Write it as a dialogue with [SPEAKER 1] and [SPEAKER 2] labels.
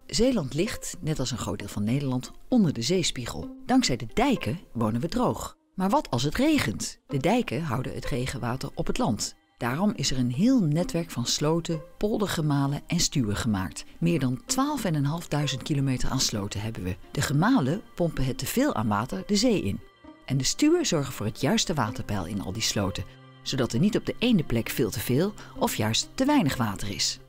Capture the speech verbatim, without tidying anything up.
[SPEAKER 1] Zeeland ligt, net als een groot deel van Nederland, onder de zeespiegel. Dankzij de dijken wonen we droog. Maar wat als het regent? De dijken houden het regenwater op het land. Daarom is er een heel netwerk van sloten, poldergemalen en stuwen gemaakt. Meer dan twaalfduizend vijfhonderd kilometer aan sloten hebben we. De gemalen pompen het teveel aan water de zee in. En de stuwen zorgen voor het juiste waterpeil in al die sloten, zodat er niet op de ene plek veel te veel of juist te weinig water is.